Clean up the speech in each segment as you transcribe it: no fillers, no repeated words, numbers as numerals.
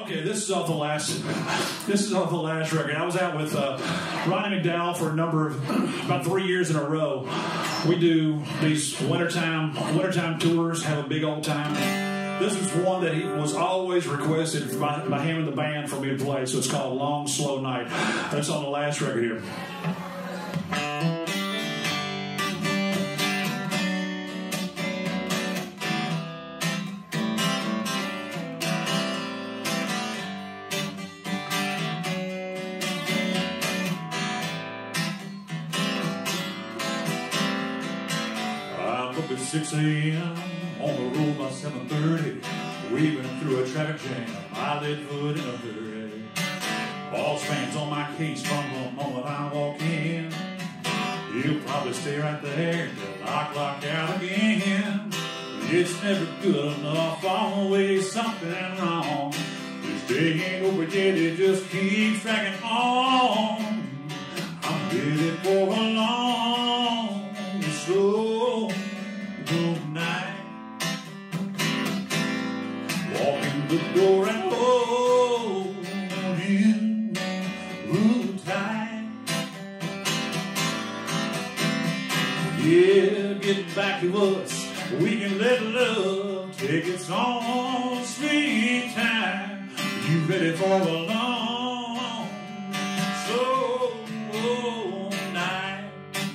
Okay, this is off the last record. I was out with Ronnie McDowell for about 3 years in a row. We do these wintertime tours, have a big old time. This is one that he was always requested by him and the band for me to play, so it's called Long Slow Night. That's on the last record here. Up at 6 a.m. on the road by 7:30, weaving through a traffic jam, eyelid foot in a hurry. Boss man's on my case from the moment I walk in. He'll probably stay right there until I clock out again. It's never good enough, always something wrong. This day ain't over yet, it just keeps dragging on. I'm ready for a long, slow night. Walk in the door and hold you tight. Yeah, get back to us. We can let love take its own sweet time. You ready for a long, slow night?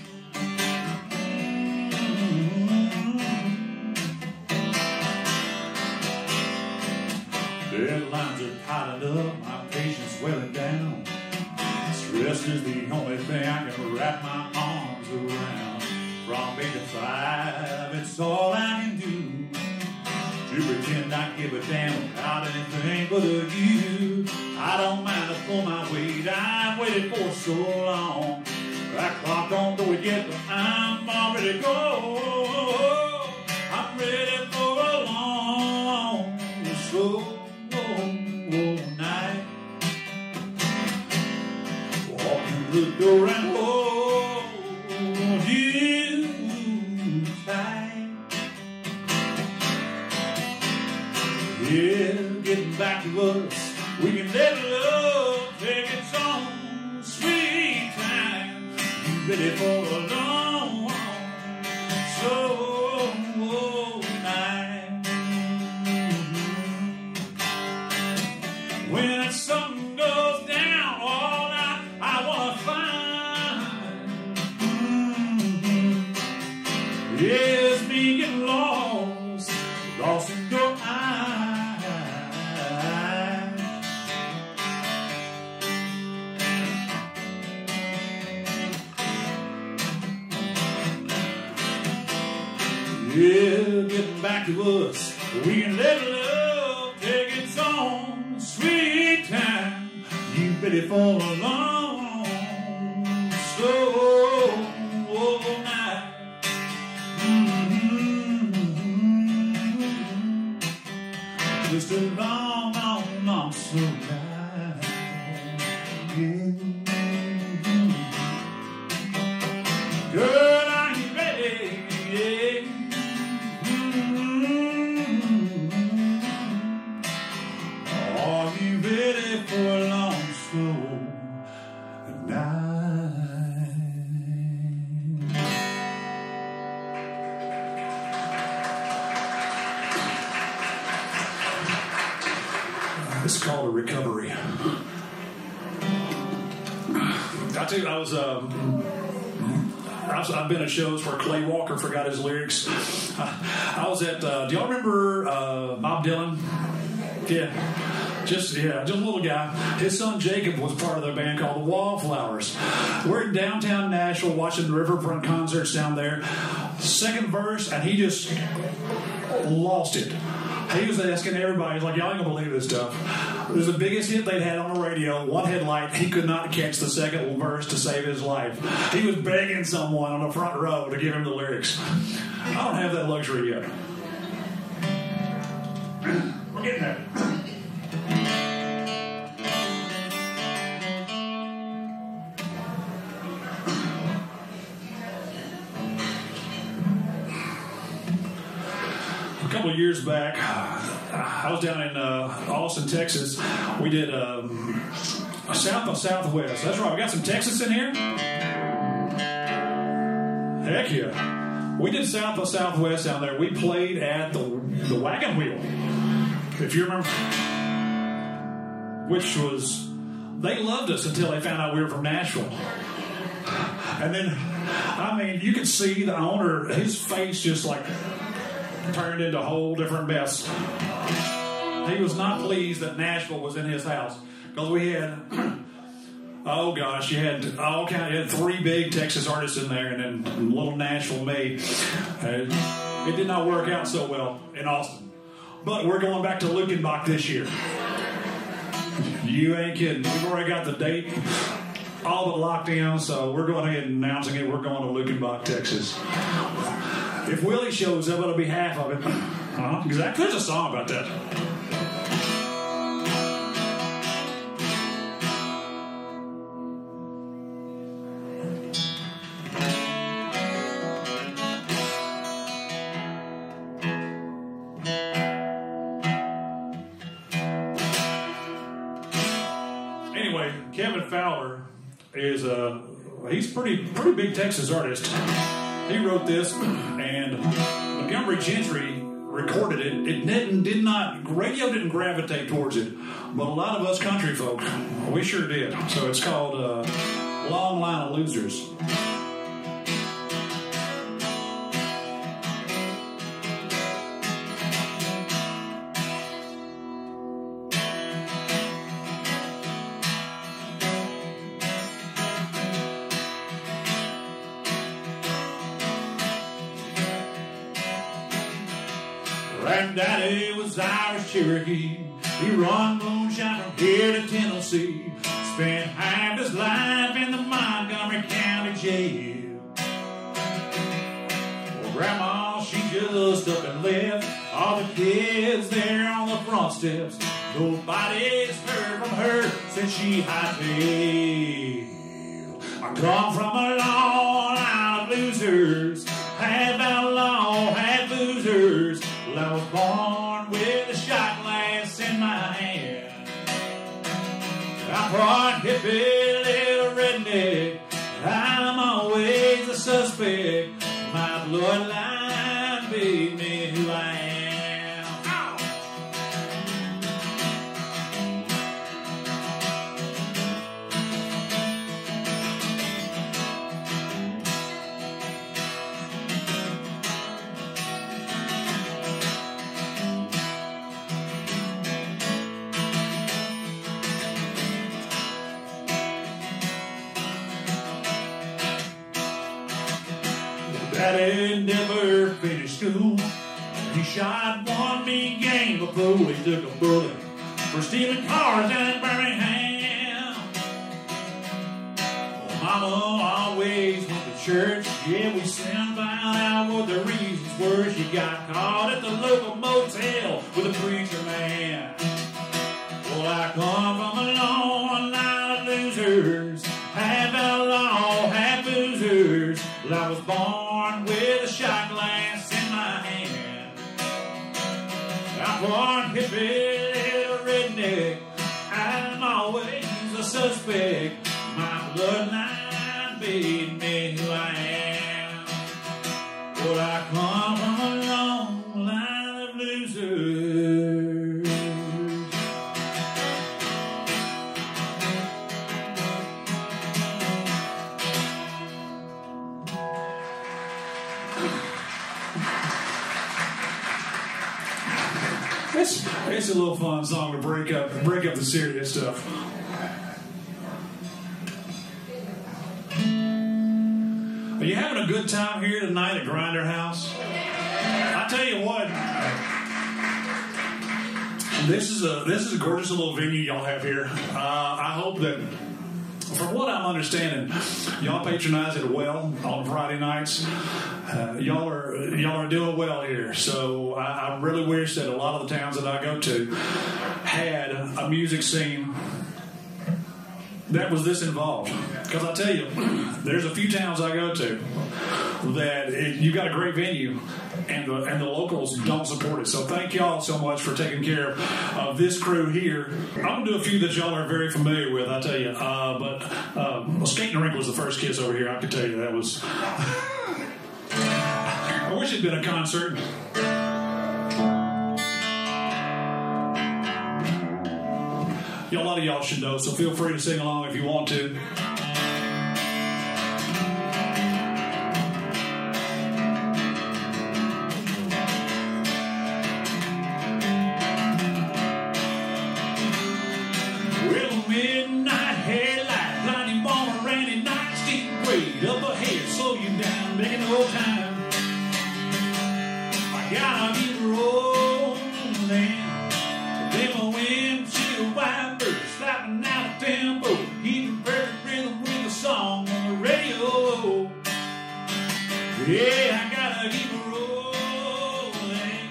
Deadlines are piling up, my patience wearing down. Stress is the only thing I can wrap my arms around. From 8 to 5, it's all I can do to pretend I give a damn about anything but you. I don't mind to pull my weight, I've waited for so long. That clock don't know it yet, but I'm already go. I'm ready for a long, slow night. Walk in the door and hold you tight. Yeah, getting back to us, we can let love take its own sweet time. You ready for a long, slow night? When the sun goes down all night, I wanna find yes, me getting lost in your eyes. Yeah, getting back to us, we can let love take its own sweet time. You ready for a long, slow night? Just a long, long, long, slow night. Yeah. Girl, are you ready? Yeah. Are you ready for a long, slow night? It's called a recovery. I tell you, I've been at shows where Clay Walker forgot his lyrics. I was at, do y'all remember Bob Dylan? Yeah. Just a little guy. His son Jacob was part of their band called the Wallflowers. We're in downtown Nashville watching the Riverfront concerts down there. Second verse, and he just lost it. He was asking everybody, he's like, y'all ain't gonna believe this stuff. It was the biggest hit they'd had on the radio, one headlight. He could not catch the second verse to save his life. He was begging someone on the front row to give him the lyrics. I don't have that luxury yet. We're getting there. A couple of years back, I was down in Austin, Texas. We did South by Southwest. That's right. We got some Texas in here. Heck yeah. We did South by Southwest down there. We played at the Wagon Wheel, if you remember, which was, they loved us until they found out we were from Nashville. And then, I mean, you could see the owner, his face just like turned into a whole different mess. He was not pleased that Nashville was in his house, because we had, oh gosh, you had you had 3 big Texas artists in there, and then little Nashville me. It did not work out so well in Austin. But we're going back to Lukenbach this year. You ain't kidding. We've already got the date all but locked in, so we're going ahead and announcing it. We're going to Lukenbach, Texas. If Willie shows up, it'll be half of it. Exactly. There's a song about that. Anyway, Kevin Fowler is he's pretty big Texas artist. He wrote this, and Montgomery Gentry recorded it. Radio didn't gravitate towards it, but a lot of us country folk, we sure did. So it's called Long Line of Losers. Granddaddy was Irish Cherokee. He run moonshine from here to Tennessee. Spent half his life in the Montgomery County Jail. Well, Grandma, she just up and left all the kids there on the front steps. Nobody's heard from her since she hightailed. I come from a long line of losers, half outlaw, half losers. Well, I was born with a shot glass in my hand. I'm part hippie, little redneck. I'm always a suspect. My bloodline made me who I am. Daddy never finished school. He shot one mean game before he took a bullet for stealing cars down in Birmingham. Well, Mama always went to church. Yeah, we soon found out what the reasons were. She got caught at the local motel with a preacher man. Well, I come from a long line of losers, half outlaw, half losers. Well, I was born with a shot glass in my hand. I'm born hippie, little redneck. I'm always a suspect. My bloodline made me who I am. Well, I come from a long line of losers. It's a little fun song to break up the serious stuff. Are you having a good time here tonight at GrinderHouse? I tell you what, this is a gorgeous little venue y'all have here. I hope that, from what I'm understanding, y'all patronize it well on Friday nights. Y'all are doing well here. So I really wish that a lot of the towns that I go to had a music scene that was this involved. Because I tell you, there's a few towns I go to that you've got a great venue, and the locals don't support it. So thank y'all so much for taking care of this crew here. I'm going to do a few that y'all are very familiar with, I tell you. But Skating Rink was the first kiss over here. I can tell you that was... I wish it'd been a concert. A lot of y'all should know, so feel free to sing along if you want to. Well, midnight headlight, blinding on a rainy night, steep grade up ahead, slow you down, making no time. I gotta keep rolling. Then my windshield wipers slapping out a tempo, keeping perfect rhythm with a song on the radio. Yeah, I gotta keep it rolling.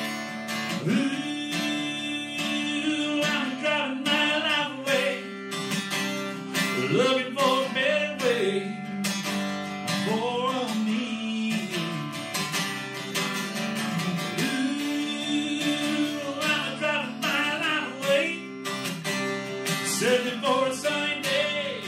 Ooh, I'm driving my life away, looking for a better way for me. Searching for a sunny day.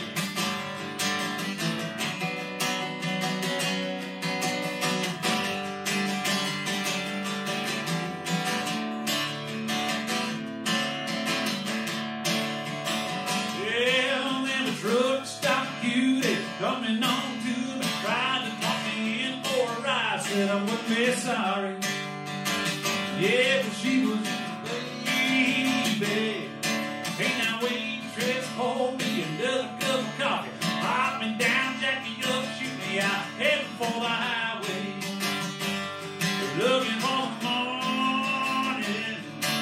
Well, then the truck stopped cutie coming on to me, tried to talk me in for a ride, said I wouldn't be sorry. Yeah, but she was just a baby. Hey, now wait. Pour me another cup of coffee, pop me down, jack me up, shoot me out, heading for the highway, looking for the morning.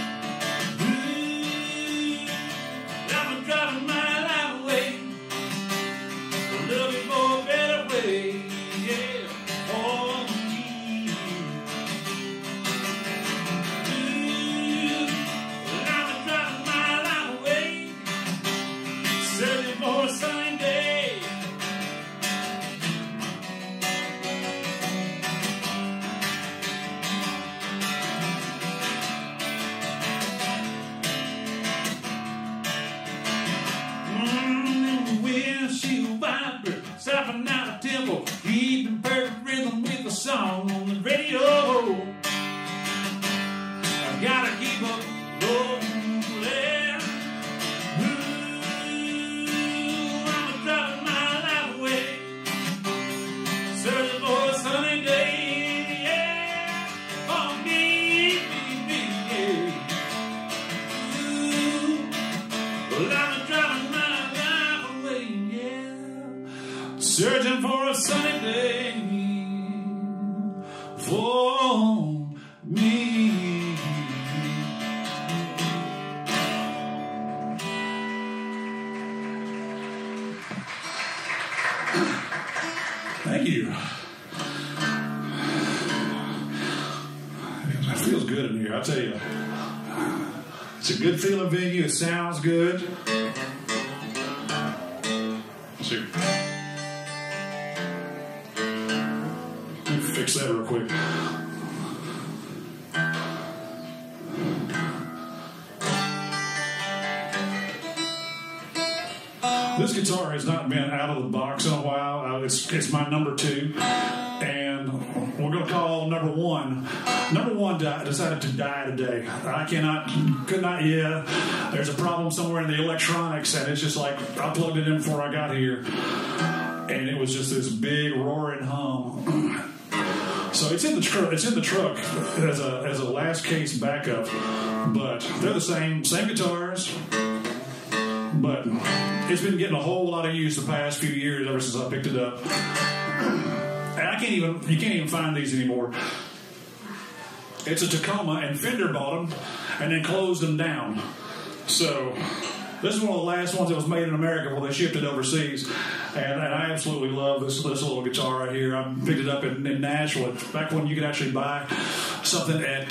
Ooh, I'm driving my life away, looking for a better way, yeah, for me. Ooh, I'm driving my life away, searching for a sunny day. Windshield wiper, slapping out a tempo, keeping perfect rhythm with a song on the radio. I gotta keep up rolling. Searching for a sunny day for me. Thank you. It feels good in here, I tell you. It's a good feeling venue. It sounds good. Let's see. Fix that real quick. This guitar has not been out of the box in a while. It's my number 2, and we're going to call number 1. Number 1 decided to die today. Could not yet. There's a problem somewhere in the electronics, and it's just like I plugged it in before I got here, and it was just this big roaring hum. So it's in the truck. It's in the truck as a last case backup, but they're the same guitars. But it's been getting a whole lot of use the past few years ever since I picked it up, and you can't even find these anymore. It's a Tacoma, and Fender bought them and then closed them down. So this is one of the last ones that was made in America before they shipped it overseas. And I absolutely love this little guitar right here. I picked it up in Nashville back when you could actually buy something at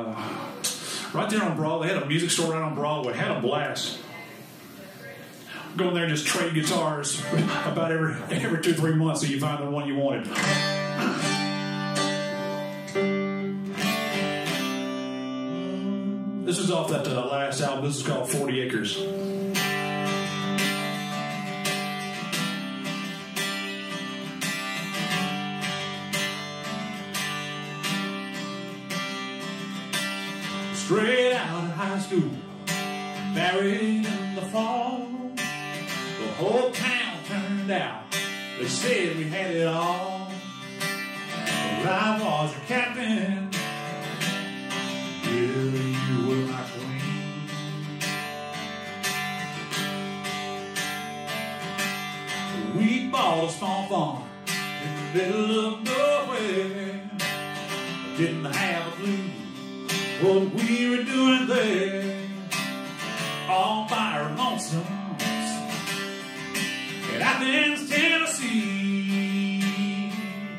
right there on Broadway. They had a music store right on Broadway. Had a blast. go in there and just trade guitars about every 2 or 3 months so you find the one you wanted. This is off that last album. This is called 40 Acres. Straight out of high school, married in the fall, the whole town turned out. They said we had it all. But I was your captain, you were my queen. We bought a small farm in the middle of nowhere. Didn't have a clue what we were doing there, all by our lonesomes in Athens, Tennessee.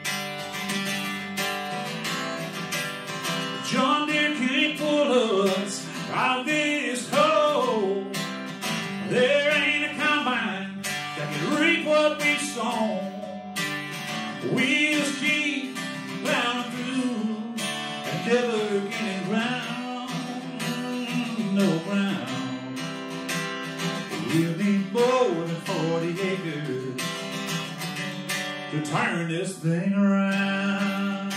John Deere can't pull us out of this hole. There ain't a combine that can reap what we sown. We just keep plowing through and never getting ground, no ground. We'll need more than 40 acres to turn this thing around.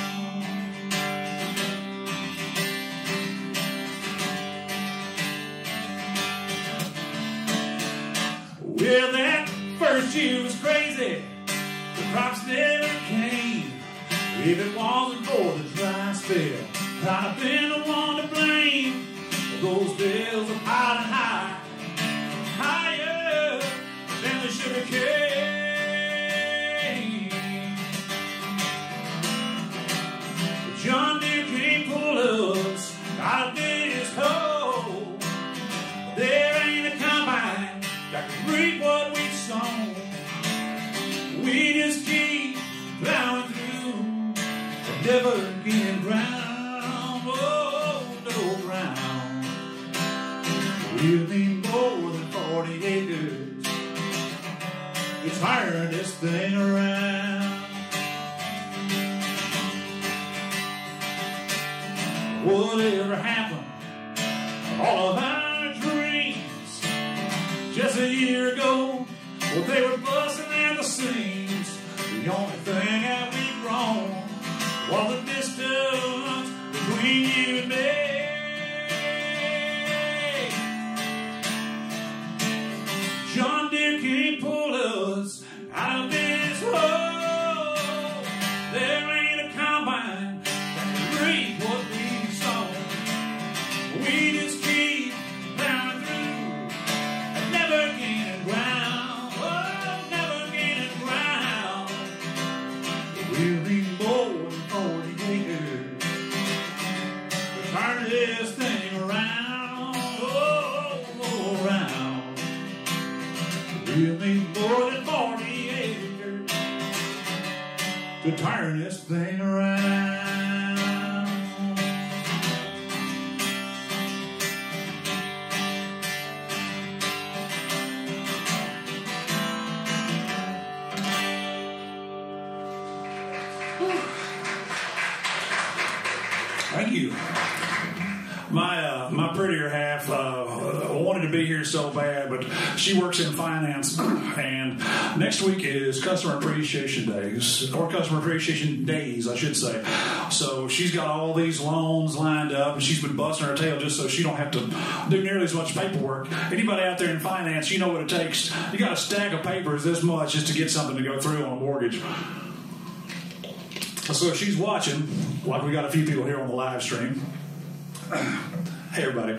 Well, that first year was crazy. The crops never came. If it wasn't for the dry spell, I'd have been the one to blame. Those bills are piling high, higher than the sugar cane. John Deere can't pull us out of this hole. There ain't a combine that can reap what we've sown. We just keep plowing through and never getting ground, oh, no ground. We'll need more than 40 acres to turn this thing around. Whatever happened to all of our dreams just a year ago? Well, they were busting at the seams. The only thing that we've grown was the distance between you and me. John Deere can't pull us out of this hole. There ain't a combine that can reap what we've sown. We just keep plowing through and never gaining ground. Oh, never gaining ground. We'll need more than 40 acres to turn this thing around. Oh, around. We'll need more than 40 acres to turn this thing around. Thank you. My prettier half wanted to be here so bad, but she works in finance, and next week is Customer Appreciation Days, or Customer Appreciation Days, I should say. So she's got all these loans lined up, and she's been busting her tail just so she don't have to do nearly as much paperwork. Anybody out there in finance, you know what it takes. You got a stack of papers this much just to get something to go through on a mortgage. So if she's watching, like we got a few people here on the live stream. Hey, everybody.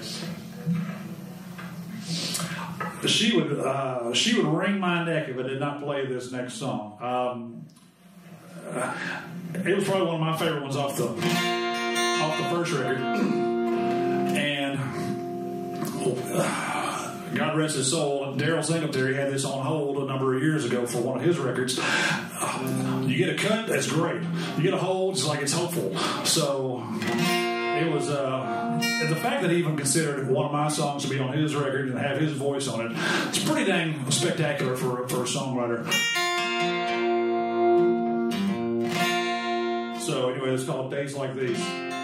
She would wring my neck if I did not play this next song. It was probably one of my favorite ones off the first record. And God rest his soul, Daryl Singletary had this on hold a number of years ago for one of his records. You get a cut, that's great. You get a hold, it's like it's hopeful. So it was and the fact that he even considered one of my songs to be on his record and have his voice on it, it's pretty dang spectacular for a songwriter. So anyway, it's called Days Like These.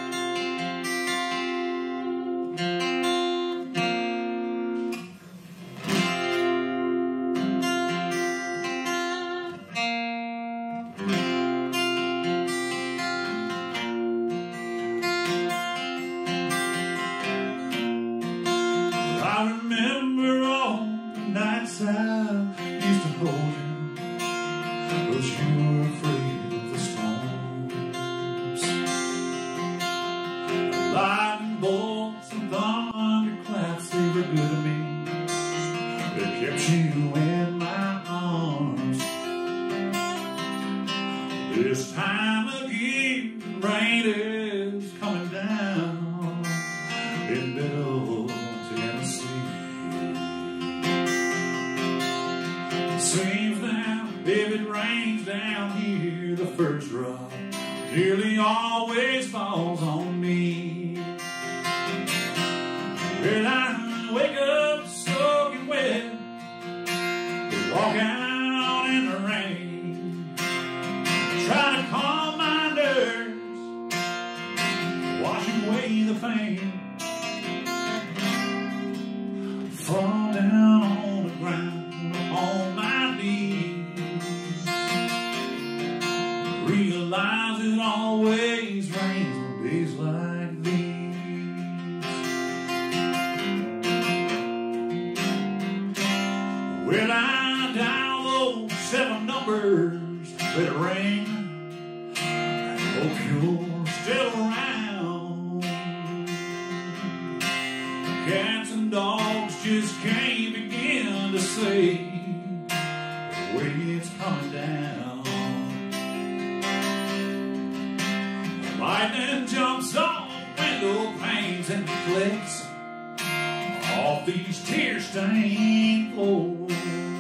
This time of year, rain is coming down in middle Tennessee. It seems now if it rains down here, the first drop nearly always falls on me. Well, I wake up soaking wet, walk out in the rain, try to calm my nerves, washing away the pain. Fall down on the ground on my knees, realize it always rains on days like these. Well, I dial those 7 numbers, let it ring. Hope you're still around. Cats and dogs just can't begin to say the way it's coming down. Lightning jumps off window panes and reflects off these tear-stained floors.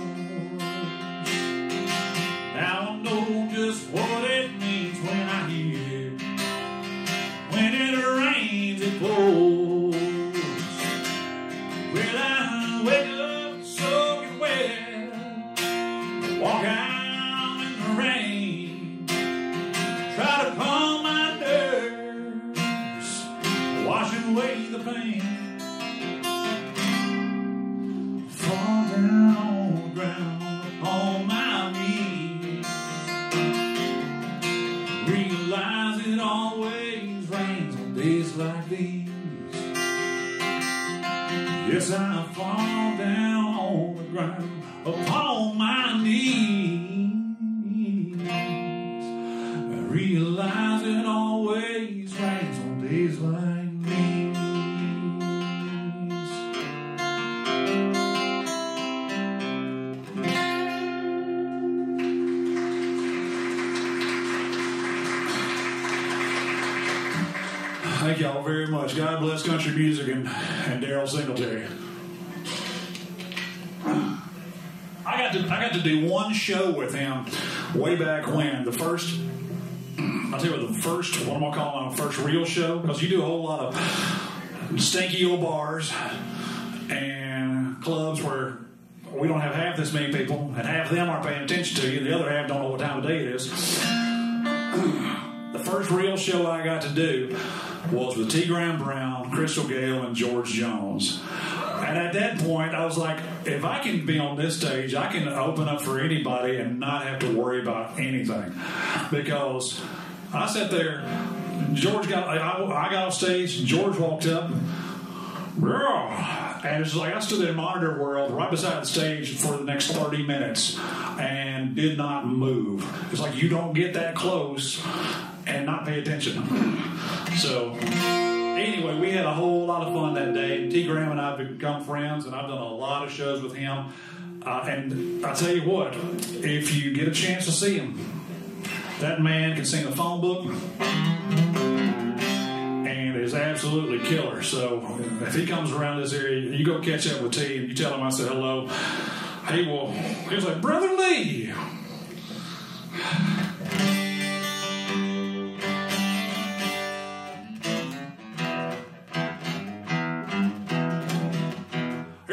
Now I know just what it means when I hear, when it rains, it pours. Well, I wake up soaking wet, walk out in the rain, try to calm my nerves, washing away the pain. Fall down on the ground on my knees, realize it always rains on days like these. Yes, I fall down on the ground upon my knees, I realize it always rains on days like these. Thank y'all very much. God bless country music and Daryl Singletary. I got to do one show with him way back when. The first, I'll tell you what, the first, what am I calling my first real show? Because you do a whole lot of stinky old bars and clubs where we don't have half this many people, and half of them aren't paying attention to you, and the other half don't know what time of day it is. The first real show I got to do was with T. Graham Brown, Crystal Gale, and George Jones. And at that point, I was like, if I can be on this stage, I can open up for anybody and not have to worry about anything. Because I sat there, I got off stage, George walked up, and it's like I stood there in Monitor World right beside the stage for the next 30 minutes and did not move. It's like you don't get that close and not pay attention. So anyway, we had a whole lot of fun that day. T. Graham and I have become friends, and I've done a lot of shows with him. And I tell you what, if you get a chance to see him, that man can sing a phone book and is absolutely killer. So if he comes around this area, you go catch up with T and you tell him I said hello. He was like, Brother Lee.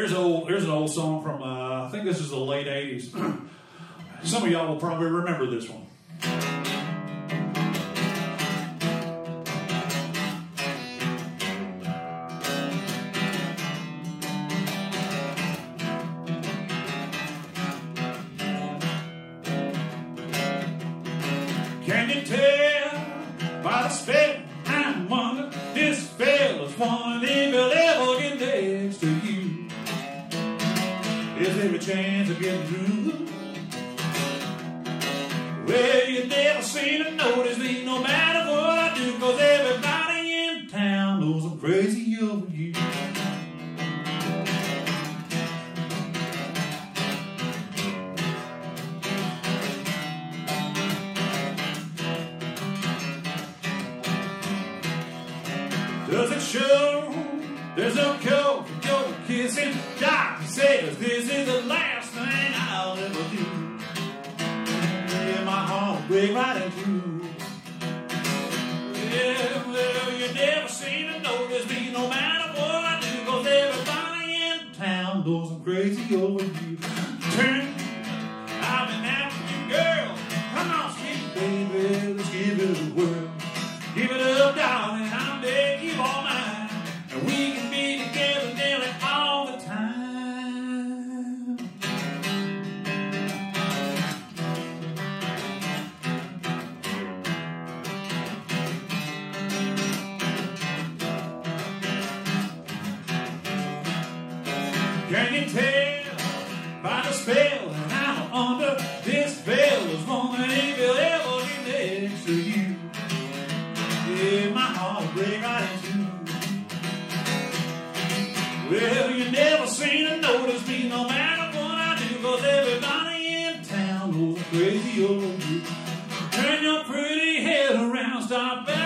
Here's an old song from, I think this is the late 80s. Some of y'all will probably remember this one. Can you tell by the spell I'm under? This fella's one if he'll ever get next to you. There's every chance of getting through. Well, you never seem to notice me no matter what I do, 'cause everybody in town knows I'm crazy over you. Does it show there's no cure for your kissing? Doctor says this is the last thing I'll ever do. Yeah, my heart will break right in two. Yeah, well, you never seem to notice me no matter what I do, 'cause everybody in town knows I'm crazy over you. Turn, I've been after you, girl. Come on, sweet baby, let's give it a whirl. Give it up, darling, I'm begging you all mine, and we can be together nearly all the time. Can you tell by the spell that I'm under? This spell is one that if you'll ever get next to you. Yeah, my heart will break right in two. Well, you never seem to notice me no matter what I do, 'cause everybody in town knows I'm crazy over you. Turn your pretty head around, stop back.